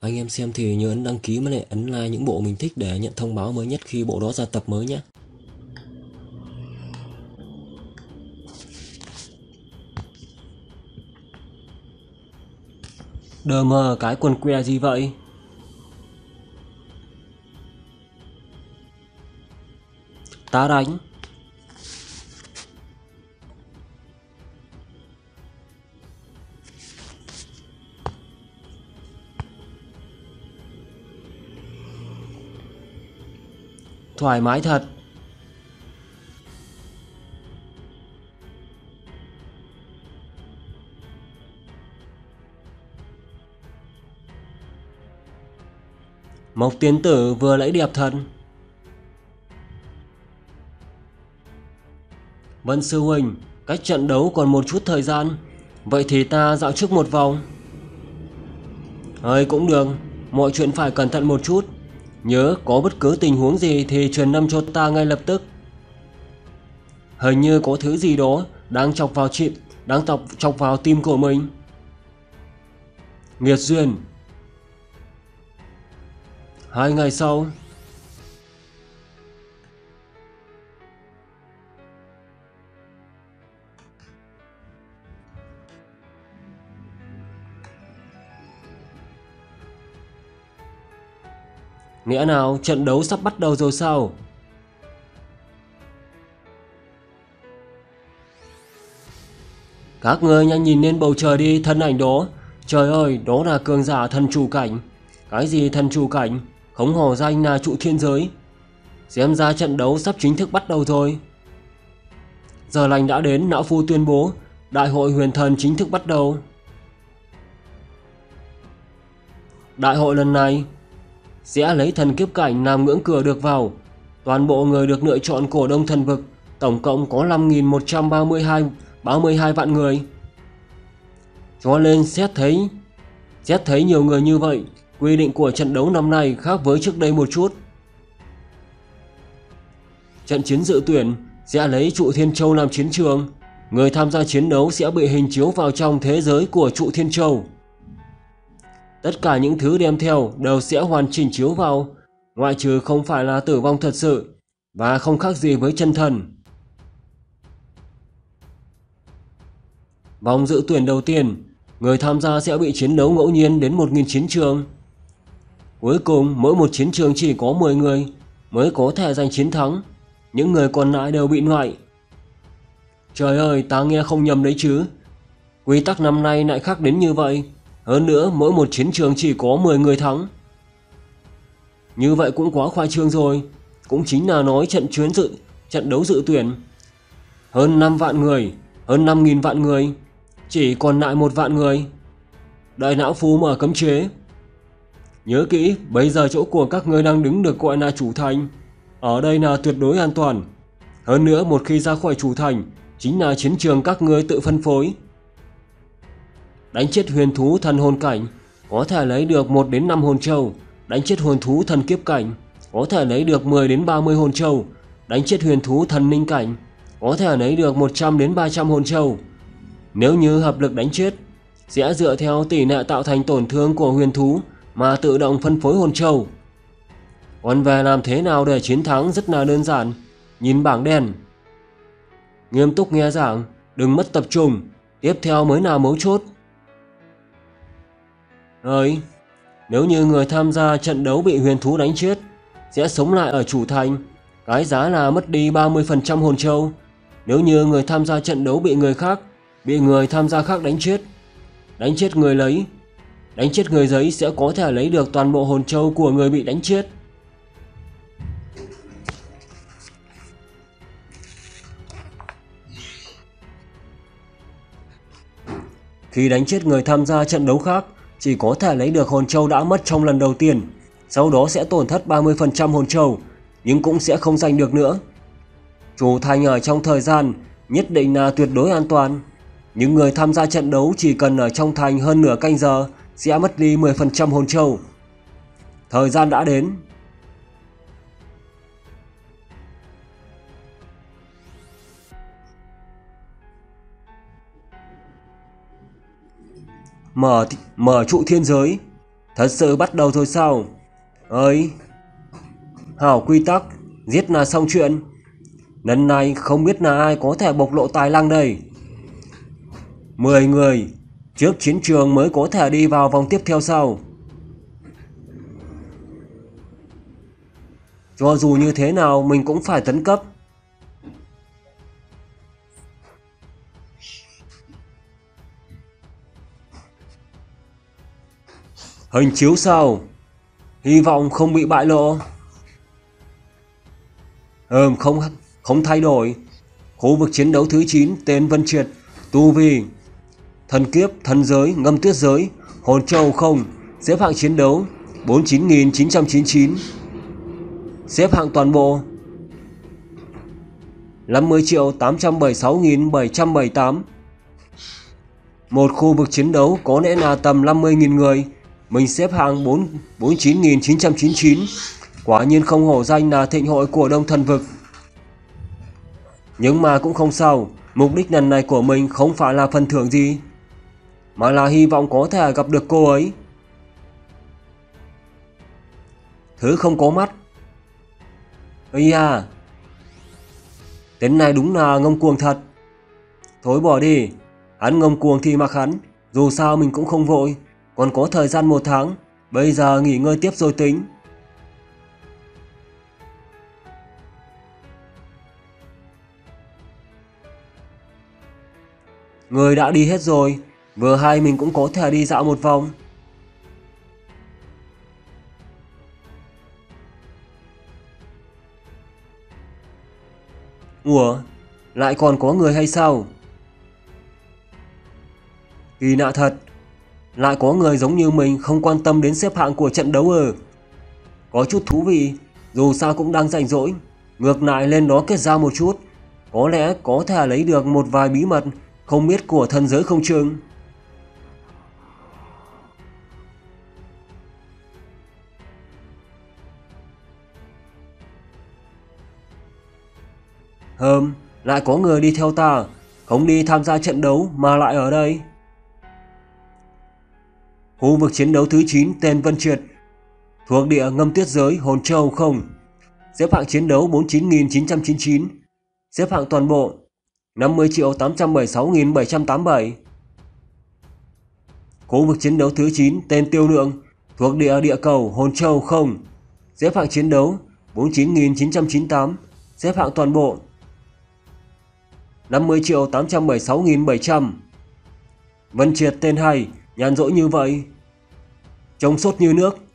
Anh em xem thì nhớ ấn đăng ký với lại ấn like những bộ mình thích để nhận thông báo mới nhất khi bộ đó ra tập mới nhé. Đờ mờ cái quần què gì vậy? Ta đánh. Thoải mái thật. Mộc tiến tử vừa lấy đẹp thật. Vân sư huynh, cách trận đấu còn một chút thời gian, vậy thì ta dạo trước một vòng. Cũng được, mọi chuyện phải cẩn thận một chút. Nhớ có bất cứ tình huống gì thì truyền âm cho ta ngay lập tức. Hình như có thứ gì đó đang chọc vào tim của mình. Nghiệt duyên. 2 ngày sau. Nghĩa nào trận đấu sắp bắt đầu rồi sao? Các ngươi nhanh nhìn lên bầu trời đi, thân ảnh đó. Trời ơi, đó là cường giả thần chủ cảnh. Cái gì thần chủ cảnh? Khống hò danh là trụ thiên giới. Xem ra trận đấu sắp chính thức bắt đầu rồi. Giờ lành đã đến, lão phu tuyên bố đại hội huyền thần chính thức bắt đầu. Đại hội lần này sẽ lấy thần kiếp cảnh làm ngưỡng cửa được vào. Toàn bộ người được lựa chọn cổ đông thần vực tổng cộng có 5.132 vạn người. Cho nên xét thấy nhiều người như vậy, quy định của trận đấu năm nay khác với trước đây một chút. Trận chiến dự tuyển sẽ lấy trụ Thiên Châu làm chiến trường. Người tham gia chiến đấu sẽ bị hình chiếu vào trong thế giới của trụ Thiên Châu. Tất cả những thứ đem theo đều sẽ hoàn chỉnh chiếu vào, ngoại trừ không phải là tử vong thật sự và không khác gì với chân thần. Vòng dự tuyển đầu tiên, người tham gia sẽ bị chiến đấu ngẫu nhiên đến 1.000 chiến trường. Cuối cùng mỗi một chiến trường chỉ có 10 người mới có thể giành chiến thắng, những người còn lại đều bị loại. Trời ơi, ta nghe không nhầm đấy chứ? Quy tắc năm nay lại khác đến như vậy. Hơn nữa mỗi một chiến trường chỉ có 10 người thắng. Như vậy cũng quá khoa trương rồi. Cũng chính là nói trận đấu dự tuyển hơn 5 vạn người, hơn 5.000 vạn người, chỉ còn lại 1 vạn người. Đại não phu mở cấm chế. Nhớ kỹ, bây giờ chỗ của các ngươi đang đứng được gọi là chủ thành. Ở đây là tuyệt đối an toàn. Hơn nữa một khi ra khỏi chủ thành chính là chiến trường các ngươi tự phân phối. Đánh chết huyền thú thần hồn cảnh có thể lấy được 1 đến 5 hồn châu. Đánh chết hồn thú thần kiếp cảnh có thể lấy được 10 đến 30 hồn châu. Đánh chết huyền thú thần ninh cảnh có thể lấy được 100 đến 300 hồn châu. Nếu như hợp lực đánh chết, sẽ dựa theo tỷ lệ tạo thành tổn thương của huyền thú mà tự động phân phối hồn châu. Còn về làm thế nào để chiến thắng rất là đơn giản. Nhìn bảng đen, nghiêm túc nghe giảng, đừng mất tập trung. Tiếp theo mới là mấu chốt. Nếu như người tham gia trận đấu bị huyền thú đánh chết, sẽ sống lại ở chủ thành. Cái giá là mất đi 30% hồn châu. Nếu như người tham gia trận đấu bị người tham gia khác đánh chết người giấy sẽ có thể lấy được toàn bộ hồn châu của người bị đánh chết. Khi đánh chết người tham gia trận đấu khác, chỉ có thể lấy được hồn châu đã mất trong lần đầu tiên, sau đó sẽ tổn thất 30% hồn châu, nhưng cũng sẽ không giành được nữa. Chủ thành ở trong thời gian nhất định là tuyệt đối an toàn. Những người tham gia trận đấu chỉ cần ở trong thành hơn nửa canh giờ sẽ mất đi 10% hồn châu. Thời gian đã đến. Mở trụ thiên giới. Thật sự bắt đầu rồi sao? Ơi, hảo quy tắc, giết là xong chuyện. Lần này không biết là ai có thể bộc lộ tài năng đây. 10 người, trước chiến trường mới có thể đi vào vòng tiếp theo sau. Cho dù như thế nào mình cũng phải tấn cấp. Hình chiếu sao? Hy vọng không bị bại lộ. Không không thay đổi. Khu vực chiến đấu thứ 9 tên Vân Triệt, tu vi thần kiếp, thần giới, ngâm tuyết giới, hồn châu không, xếp hạng chiến đấu 49.999. Xếp hạng toàn bộ 50.876.778. Một khu vực chiến đấu có lẽ là tầm 50.000 người, mình xếp hạng 49.999. Quả nhiên không hổ danh là thịnh hội của Đông Thần Vực. Nhưng mà cũng không sao, mục đích lần này của mình không phải là phần thưởng gì, mà là hy vọng có thể gặp được cô ấy. Thứ không có mắt. Ây à, tên này đúng là ngông cuồng thật. Thôi bỏ đi, hắn ngông cuồng thì mặc hắn, dù sao mình cũng không vội, còn có thời gian 1 tháng, bây giờ nghỉ ngơi tiếp rồi tính. Người đã đi hết rồi, vừa hay mình cũng có thể đi dạo một vòng. Ủa, lại còn có người hay sao? Kỳ lạ thật, lại có người giống như mình không quan tâm đến xếp hạng của trận đấu ở. Có chút thú vị, dù sao cũng đang rảnh rỗi, ngược lại lên đó kết giao một chút, có lẽ có thể lấy được một vài bí mật không biết của thần giới không chừng. Lại có người đi theo ta, không đi tham gia trận đấu mà lại ở đây. Khu vực chiến đấu thứ 9 tên Vân Triệt, thuộc địa ngâm tuyết giới, hồn châu không, xếp hạng chiến đấu 49.999, xếp hạng toàn bộ 50.876.787. Khu vực chiến đấu thứ 9 tên Tiêu Lượng, thuộc địa địa cầu, hồn châu không, xếp hạng chiến đấu 49.998, xếp hạng toàn bộ 50.876.700. Vân Triệt tên hay, nhàn rỗi như vậy, trông sốt như nước,